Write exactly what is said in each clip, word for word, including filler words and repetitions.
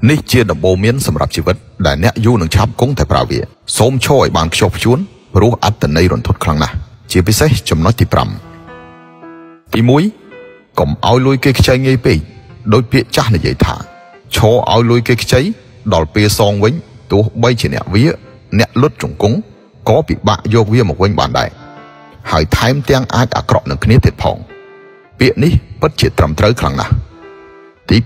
នេះជាដំបូន្មានសម្រាប់ជីវិតដែលអ្នកយូរនឹងឆាប់គង់តែប្រើវាសូមឈរឲ្យបានខ្ជាប់ខ្ជួនព្រោះអត្តន័យរន្ធត់ខ្លាំងណាស់ជាពិសេសចំណុចទី5ទី1កុំឲ្យលុយគេខ្ចីងាយពេកដោយពាក្យចាស់និយាយថាឈរឲ្យលុយគេខ្ចីដល់ពេលសងវិញទោះបីជាអ្នកវាអ្នកលុតជង្គង់ក៏ពិបាកយកវាមកវិញបានដែរហើយថែមទាំងអាចអាក្រក់នឹងគ្នាទៀតផងពាក្យនេះពិតជាត្រឹមត្រូវខ្លាំងណាស់ទី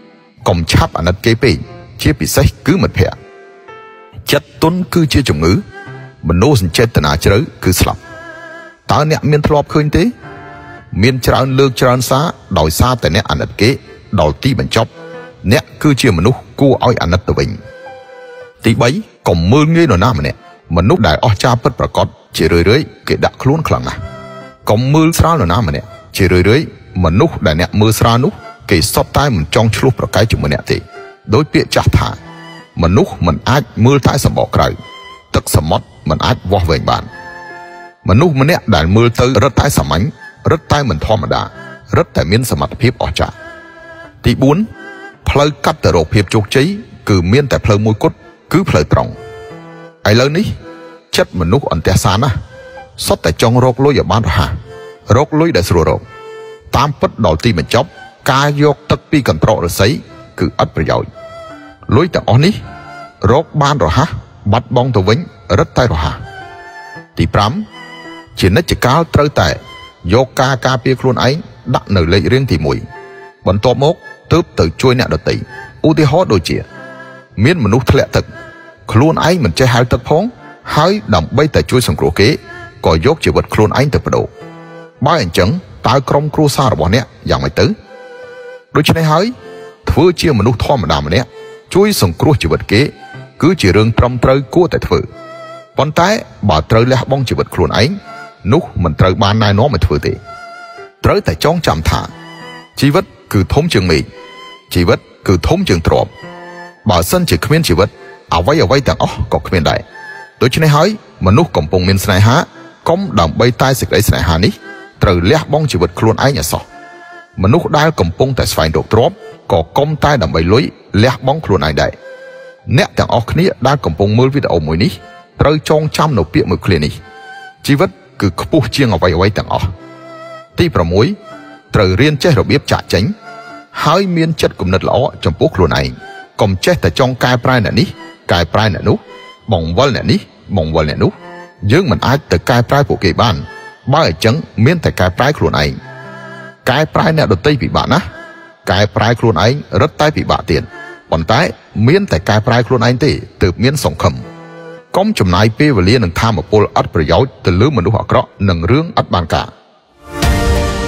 2កុំឆាប់អាណិតគេពេកជាពិសេសគឺមិត្តភក្តិចិត្តទុនគឺជាជំងឺមនោសញ្ចេតនាជ្រៅគឺស្លាប់តើអ្នកមានធ្លាប់ឃើញទេមានច្រើនលើកច្រើនសារដោយសារតែអ្នកអាណិតគេដល់ទីបញ្ចប់អ្នកគឺជាមនុស្សគួរឲ្យអាណិតទៅវិញទី3កុំមើលងាយនរណាម្នាក់មនុស្សដែលអស្ចារ្យពិតប្រាកដជារឿយៗគេដាក់ខ្លួនខ្លាំងណាស់កុំមើលស្រាលនរណាម្នាក់ជារឿយៗមនុស្សដែលអ្នកមើលស្រាលនោះគេសុទ្ធតែមិនចង់ឆ្លោះប្រកែកជាមួយអ្នកទេដោយពាក្យចាស់ថាមនុស្សមិនអាចមើលតែសម្បកក្រៅទឹកសមុទ្រមិនអាចវាស់វែងបានមនុស្សម្នាក់ដែលមើលទៅរឹតតែសាមញ្ញរឹតតែមិនធម្មតារឹតតែមានសមត្ថភាពអស្ចារ្យទី4ផ្លូវកាត់ទៅរកភាពជោគជ័យគឺមានតែផ្លូវមួយគត់គឺផ្លូវត្រង់ឥឡូវនេះចិត្តមនុស្សអន្ទះសាណាស់សុទ្ធតែចង់រកលុយឲ្យបានរហ័សរកលុយដែលស្រួលរកតាមពិតដល់ទីបញ្ចប់ការយកទឹកពីកន្ត្រកឫស្សីគឺឥតប្រយោជន៍លុយទាំងអស់នេះរកបានរហ័សបាត់បង់ទៅវិញរឹតតែរហ័សទី5ជានិច្ចកាលត្រូវតែយកការការពារខ្លួនឯងដាក់នៅលេខរៀងទី1បន្ទាប់មកទើបទៅជួយអ្នកដទៃឧទាហរណ៍ដូចជាមានមនុស្សធ្លាក់ទឹកខ្លួនឯងមិនចេះហែលទឹកផងហើយដើម្បីតែជួយសង្គ្រោះគេក៏យកជីវិតខ្លួនឯងទៅបដូរបើអញ្ចឹងតើក្រុមគ្រួសាររបស់អ្នកយ៉ាងម៉េចទៅដូច្នេះហើយធ្វើជាមនុស្សធម្មតាម្នាក់ជួយសង្គ្រោះជីវិតគេគឺជារឿងត្រឹមត្រូវគួរតែធ្វើប៉ុន្តែបើត្រូវលះបង់ជីវិតខ្លួនឯងនោះមិនត្រូវបានណែនាំឲ្យធ្វើទេត្រូវតែចងចាំថាជីវិតគឺធំជាងមេឃជីវិតគឺធំជាងទ្រព្យបើសិនជាគ្មានជីវិតអ្វីអ្វីទាំងអស់ក៏គ្មានដែរដូច្នេះហើយមនុស្សកំពុងមានស្នេហាកុំដើម្បីតែសេចក្តីស្នេហានេះត្រូវលះបង់ជីវិតខ្លួនឯងឲ្យសោះមនុស្សដែលកំពុងតែស្វែងរកទ្រព្យក៏កុំតែដើម្បីលុយលះបង់ខ្លួនឯងដែរអ្នកទាំងអស់គ្នាដែលកំពុងមើលវីដេអូមួយនេះត្រូវចងចាំនៅពាក្យមួយឃ្លានេះជីវិតគឺខ្ពស់ជាងអ្វីអ្វីទាំងអស់ទី6ត្រូវរៀនចេះរបៀបចាក់ចេញហើយមានចិត្តគំនិតល្អចំពោះខ្លួនឯងកុំចេះតែចង់កែប្រែអ្នកនេះកែប្រែអ្នកនោះបង្វិលអ្នកនេះបង្វិលអ្នកនោះយើងមិនអាចទៅកែប្រែពួកគេបានបើអញ្ចឹងមានតែកែប្រែខ្លួនឯងកែប្រែអ្នកដទៃពិបាកណាស់កែប្រែខ្លួនឯងរឹតតែពិបាកទៀតប៉ុន្តែមានតែកែប្រែខ្លួនឯងទេទើបមានសង្ឃឹមកុំចំណាយពេលវេលានិងថាមពលឥតប្រយោជន៍ទៅលើមនុស្សអាក្រក់និងរឿងឥតបានការ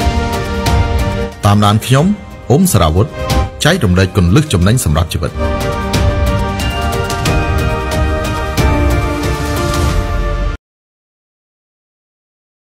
តាមដានខ្ញុំអ៊ុំសារាវុធចែករំលែកគន្លឹះចំណេញសម្រាប់ជីវិត